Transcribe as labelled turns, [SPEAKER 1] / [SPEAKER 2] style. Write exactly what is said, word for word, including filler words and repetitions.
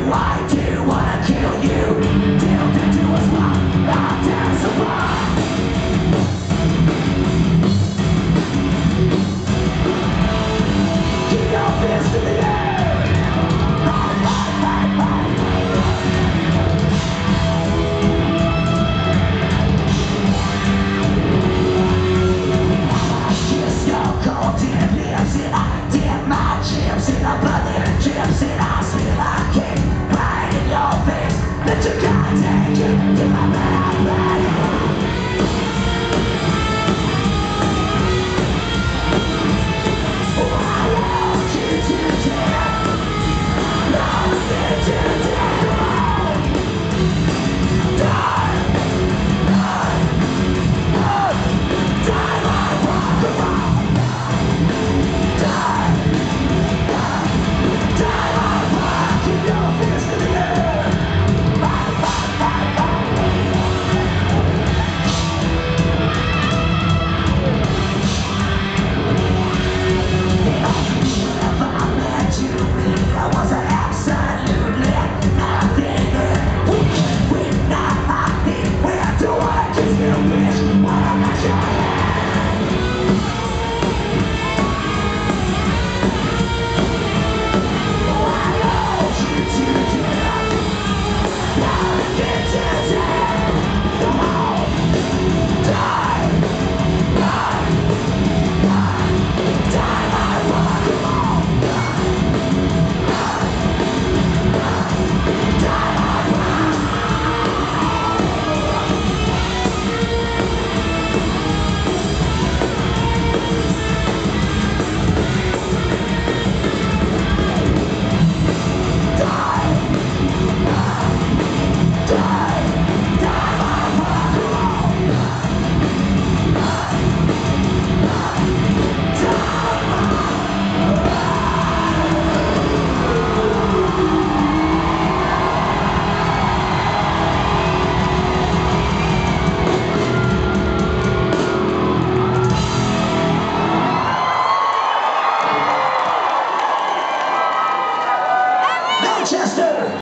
[SPEAKER 1] I do wanna kill you. Deal to do us wrong, I'm down so far. Keep your fist in the air. Chips in a bucket, chips in a spill. I keep right in your face. Let your God take you.